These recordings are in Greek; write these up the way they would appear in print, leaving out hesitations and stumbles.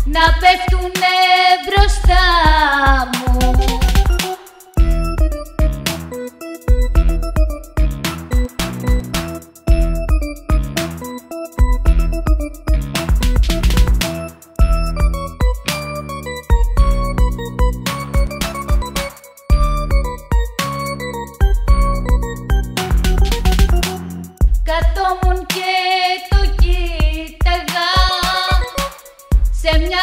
να πέφτουνε μπροστά μου. Καθόμουν και το κοίταγα σε μια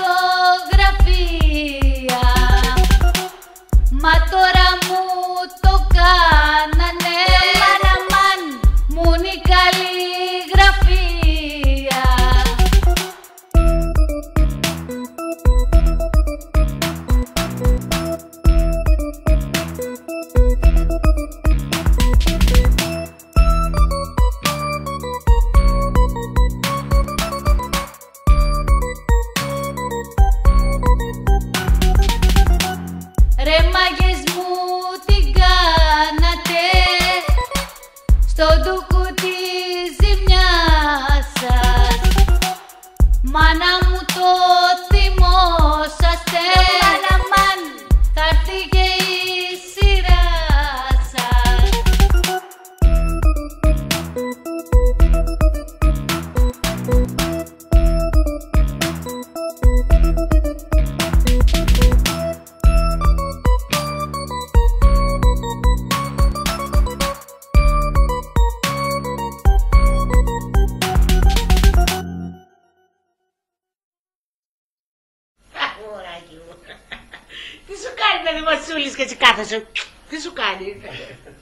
φωτογραφία, μα τώρα μου το κάνανε, μου είναι η καλλιγραφία. Ρε μάγες μου τι κάνατε στο ντούκου τη ζημιά σας, μάνα μου το θυμόσαστε, θα έρθει και η σειρά σας. Τι σου κάνει παιδί μου ο Σούλης και έτσι κάθεσαι? Τι σου κάνει?